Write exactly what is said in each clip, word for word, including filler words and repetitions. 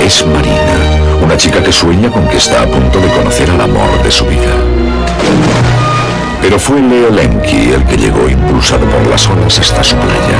Es Marina, una chica que sueña con que está a punto de conocer al amor de su vida. Pero fue Leo Lemke el que llegó impulsado por las olas hasta su playa.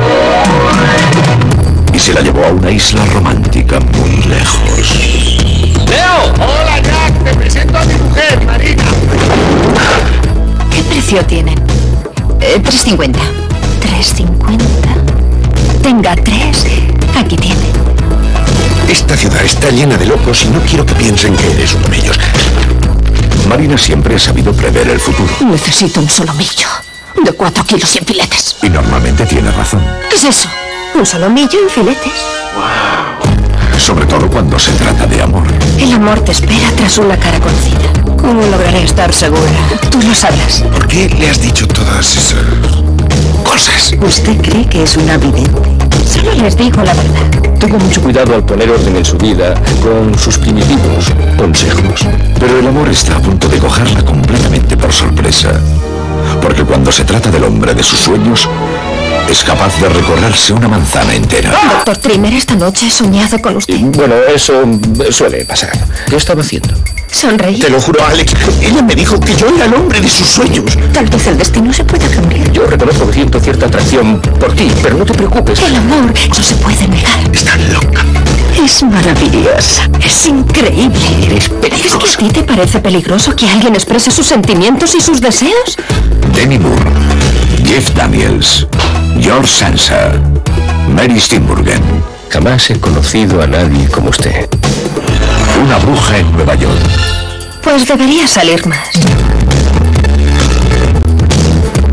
Y se la llevó a una isla romántica muy lejos. ¡Leo! ¡Hola, Jack! Te presento a mi mujer, Marina. ¿Qué precio tienen? Eh, tres cincuenta. tres cincuenta. Tenga tres. Aquí tiene. Esta ciudad está llena de locos y no quiero que piensen que eres uno de ellos. Marina siempre ha sabido prever el futuro. Necesito un solomillo de cuatro kilos y en filetes. Y normalmente tiene razón. ¿Qué es eso? Un solomillo en filetes. Sobre todo cuando se trata de amor. El amor te espera tras una cara conocida. ¿Cómo lograré estar segura? Tú lo sabrás. ¿Por qué le has dicho todas esas cosas? ¿Usted cree que es una vidente? Solo les digo la verdad. Tenga mucho cuidado al poner orden en su vida con sus primitivos consejos. Pero el amor está a punto de cogerla completamente por sorpresa. Porque cuando se trata del hombre de sus sueños, es capaz de recorrerse una manzana entera. Doctor Trimmer, esta noche he soñado con usted. Y, bueno, eso suele pasar. ¿Qué estaba haciendo? Sonreí. Te lo juro, Alex. Ella me dijo que yo era el hombre de sus sueños. Tal vez el destino se pueda cambiar. Yo reconozco que siento cierta atracción por ti, pero no te preocupes. El amor no se puede negar. Estás loca. Es maravillosa. Es increíble. Eres ¿Es peligrosa. que a ti te parece peligroso que alguien exprese sus sentimientos y sus deseos? Demi Moore, Jeff Daniels, George Sansa, Mary Steenburgen. Jamás he conocido a nadie como usted. Una bruja en Nueva York. Pues debería salir más.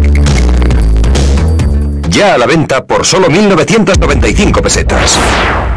Ya a la venta por solo mil novecientas noventa y cinco pesetas.